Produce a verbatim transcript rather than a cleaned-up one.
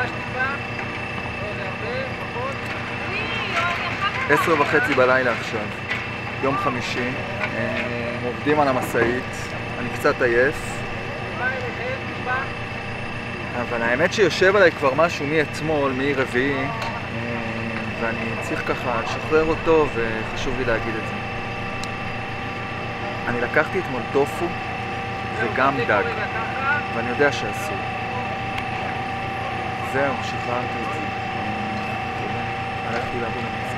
עשר וחצי בלילה עכשיו, יום חמישי, עובדים על המשאית, אני קצת עייף, אבל האמת שיושב עליי כבר משהו מאתמול, מרביעי, ואני צריך ככה לשחרר אותו וחשוב לי להגיד את זה. אני לקחתי אתמול טופו וגם דג, ואני יודע שאסור. זהו, שחררתי את זה. הלכתי לעבוד על זה.